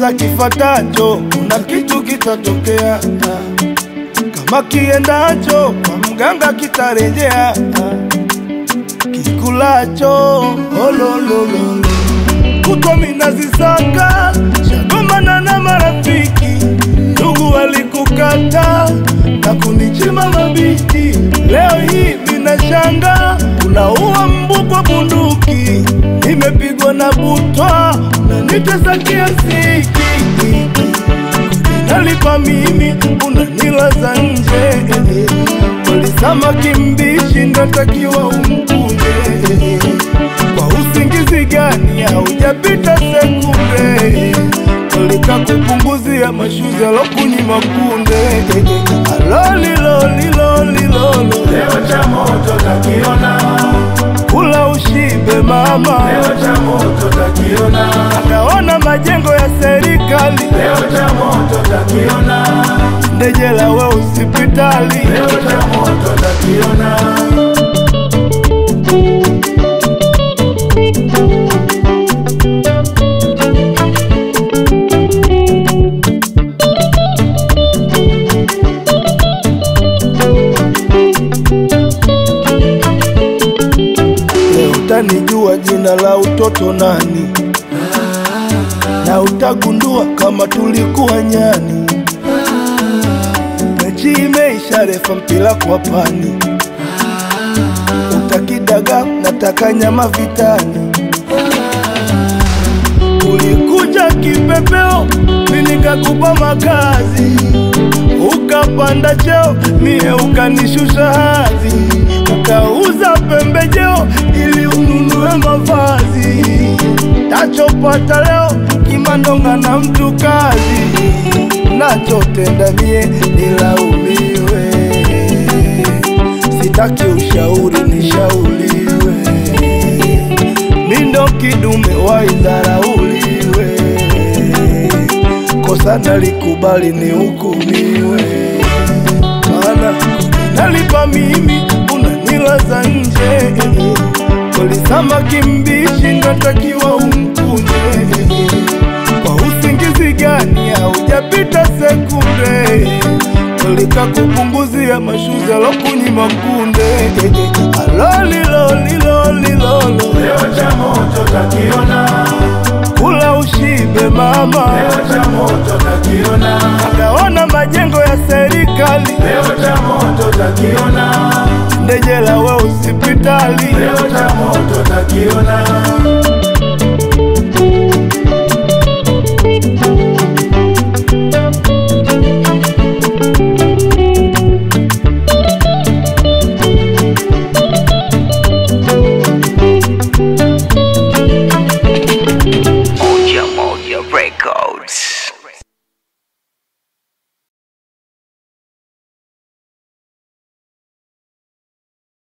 kila kifatacho kuna kitu kitatokea. Kama kiendacho kwa mganga kitarejea. Kikulacho olololo kutwa minazisaka, shagomana na marafiki. Ndugu walikukata na kunichima mabiti. Leo hii minashanga unaua mbu kwa bunduki. Nimepigwa na butwa na nitesa kiasiki. Nalipa mimi unanilaza nje. Walisama kimbishi ndatakiwa umkunde. Kwa usingizi gani haujapita sekunde. Walika kupunguzia mashuzi alokunyima kunde. Aloli loli loli lolo. Leo Chamoto takiona. Kula ushibe mama. Leo Chamoto takiona. Akaona majengo ya serikali. Leo Chamoto takiona. Ndejela we hospitali. Leo Chamoto takiona. Utanijua jina la utoto nani, na utagundua kama tulikuwa nyani. Mechi imeisha, refa mpira kwa pani. Utakidaga nataka nyama vitani. Ulikuja kipepeo mimi nikakupa makazi. Ukapanda cheo mie ukanishusha hadhi. Ukauza pembejeo ili ununue mavazi. Tachopata leo kimandonga na mtu kazi. Nachotenda mie nilaumiwe. Sitaki ushauri nishauriwe. Mindo kidume waidharauliwe. Kosa nalikubali ni hukumiwe. Maana nalipa mimi unanilaza nje. Walisama kimbishi ndatakiwa umkunde. Kwa usingizi gani haujapita sekunde. Walika kupunguzia mashuzi alokunyima kunde. Aloli loli loli lolo. Leo Chamoto takiona. Kula ushibe mama. Leo Chamoto takiona. Akaona majengo ya serikali. Leo Chamoto takiona. Ndejela we hospitali. Leo Chamoto takiona.